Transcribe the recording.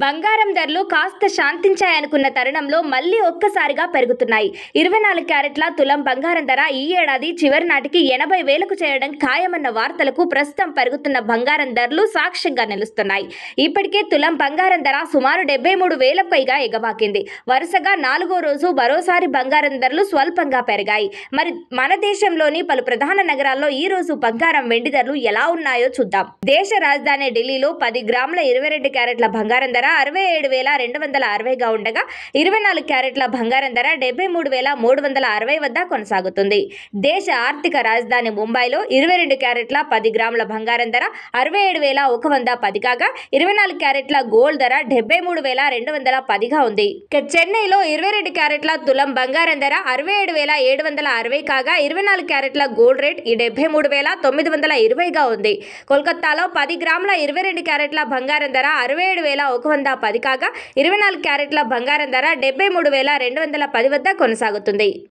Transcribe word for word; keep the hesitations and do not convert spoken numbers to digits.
బంగారం ధరలు కాస్త శాంతించాయనుకున్న తరుణంలో మళ్లీ ఒక్కసారిగా పెరుగుతున్నాయి. ఇరవై నాలుగు క్యారెట్ల తులం బంగారం ధర ఈ ఏడాది చివరి నాటికి ఎనభై వేలకు చేరడం ఖాయమన్న వార్తలకు ప్రస్తుతం పెరుగుతున్న బంగారం ధరలు సాక్ష్యంగా నిలుస్తున్నాయి. ఇప్పటికే తులం బంగారం ధర సుమారు డెబ్బై మూడు వేలకు పైగా ఎగబాకింది. వరుసగా నాలుగో రోజు మరోసారి బంగారం ధరలు స్వల్పంగా పెరిగాయి. మరి మన దేశంలోని పలు ప్రధాన నగరాల్లో ఈ రోజు బంగారం, వెండి ధరలు ఎలా ఉన్నాయో చూద్దాం. దేశ రాజధాని ఢిల్లీలో పది గ్రాముల ఇరవై రెండు క్యారెట్ల బంగారం ధర అరవై ఏడు వేల రెండు వందల అరవైగా ఉండగా ఇరవై నాలుగు క్యారెట్ల బంగారం ధర డెబ్బై మూడు వేల మూడు వందల అరవై వద్ద కొనసాగుతుంది. దేశ ఆర్థిక రాజధాని ముంబైలో ఇరవై రెండు క్యారెట్ల పది గ్రాముల బంగారం ధర అరవై ఏడు వేల ఒక వంద పది కాగా ఇరవై నాలుగు క్యారెట్ల గోల్డ్ ధర డెబ్బై మూడు వేల రెండు వందల పదిగా ఉంది. చెన్నైలో ఇరవై రెండు క్యారెట్ల తులం బంగారం ధర అరవై ఏడు వేల ఏడు వందల అరవై కాగా ఇరవై నాలుగు క్యారెట్ల గోల్డ్ రేట్ ఈ డెబ్బై మూడు వేల తొమ్మిది వందల ఇరవైగా ఉంది. కోల్కతాలో పది గ్రాముల ఇరవై రెండు క్యారెట్ల బంగారం ధర అరవై ఏడు వేల ఒక వంద పది కాగా ఇరవై నాలుగు క్యారెట్ల బంగారం ధర డెబ్బై మూడు వేల రెండు వందల పది వద్ద కొనసాగుతుంది.